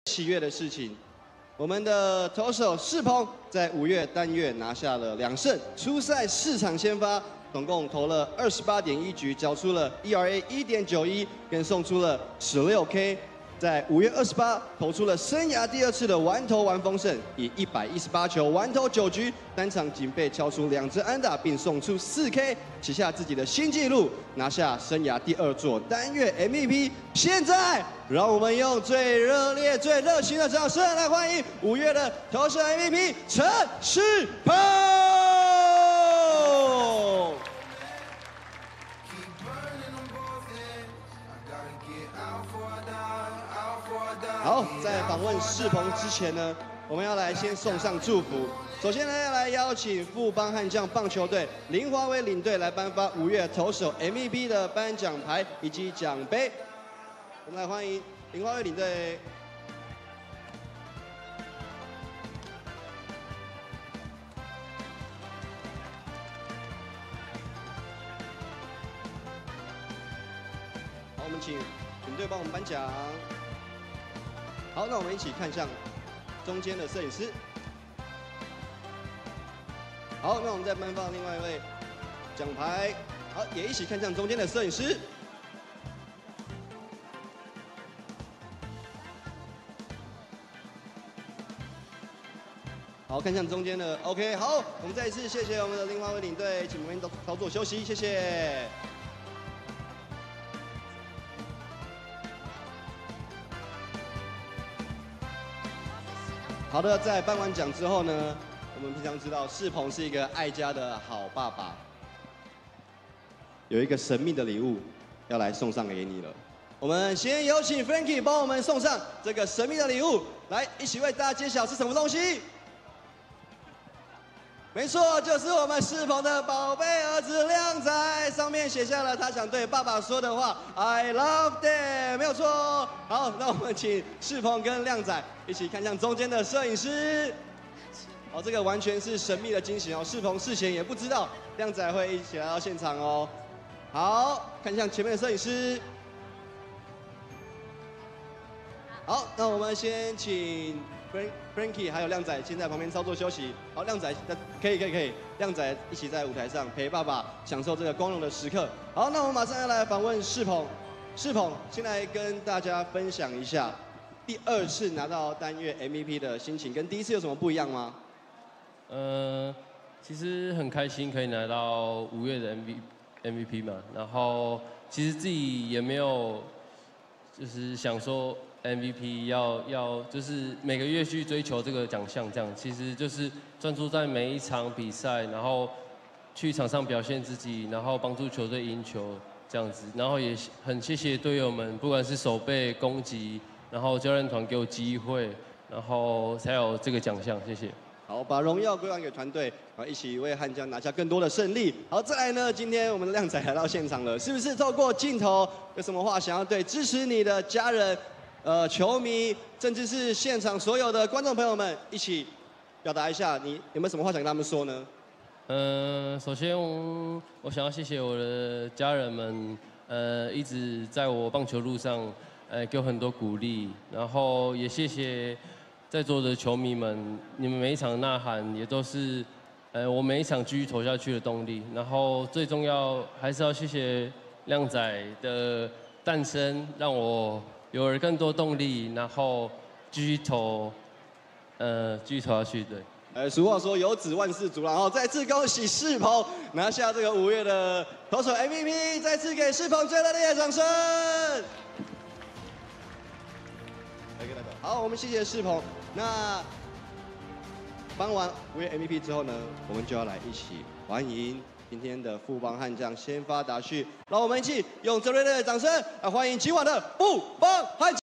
喜悦的事情。我们的投手世鹏在5月单月拿下了2胜，出赛4场先发，总共投了28.1局，缴出了 ERA 1.91，跟送出了16K。在5月28投出了生涯第2次的完投完封胜，以118球完投9局，单场仅被敲出2支安打，并送出4K， 写下自己的新纪录，拿下生涯第2座单月 MVP。现在，让我们用最热烈、最热情的掌声来欢迎5月的投手 MVP 陈世鹏。好，在访问世鹏之前呢，我们要来先送上祝福。首先呢，要来邀请富邦悍将棒球队林华伟领队来颁发5月投手 MVP 的颁奖牌以及奖杯。我们来欢迎林华伟领队。好，我们请领队帮我们颁奖。好，那我们一起看向中间的摄影师。好，那我们再颁发另外一位奖牌。好，也一起看向中间的摄影师。好，看向中间的 OK。好，我们再一次谢谢我们的林华伟领队，请我们操作休息，谢谢。好的，在颁完奖之后呢，我们平常知道世鹏是一个爱家的好爸爸，有一个神秘的礼物要来送上给你了。我们先有请 Frankie 帮我们送上这个神秘的礼物，来一起为大家揭晓是什么东西。没错，就是我们世鹏的宝贝儿子亮仔，上面写下了他想对爸爸说的话 ，I love them， 没有错。好，那我们请世鹏跟亮仔一起看向中间的摄影师。好，这个完全是神秘的惊喜哦，世鹏事前也不知道亮仔会一起来到现场哦。好，看向前面的摄影师。好，那我们先请。Frankie 还有亮仔先在旁边操作休息。好，亮仔可以，亮仔一起在舞台上陪爸爸享受这个光荣的时刻。好，那我们马上要来访问世鹏。世鹏，先来跟大家分享一下第2次拿到单月 MVP 的心情，跟第1次有什么不一样吗？ 其实很开心可以拿到5月的 MVP 嘛，然后其实自己也没有就是想说。MVP 要就是每个月去追求这个奖项，这样其实就是专注在每一场比赛，然后去场上表现自己，然后帮助球队赢球这样子，然后也很谢谢队友们，不管是守备、攻击，然后教练团给我机会，然后才有这个奖项，谢谢。 好，把荣耀归还给团队，然后一起为悍将拿下更多的胜利。好，再来呢，今天我们的亮仔来到现场了，是不是透过镜头有什么话想要对支持你的家人？球迷，甚至是现场所有的观众朋友们，一起表达一下，你有没有什么话想跟他们说呢？ 首先我想要谢谢我的家人们，一直在我棒球路上，给我很多鼓励，然后也谢谢在座的球迷们，你们每一场呐喊也都是，我每一场继续投下去的动力。然后最重要还是要谢谢亮仔的诞生，让我。有了更多动力，然后继续投下去，对。 俗话说有子万事足，然后再次恭喜世鹏拿下这个5月的投手 MVP， 再次给世鹏最热烈的掌声。好，我们谢谢世鹏。那颁完5月 MVP 之后呢，我们就要来一起欢迎。今天的富邦悍将先发达序，让我们一起用最热烈的掌声来欢迎今晚的富邦悍将。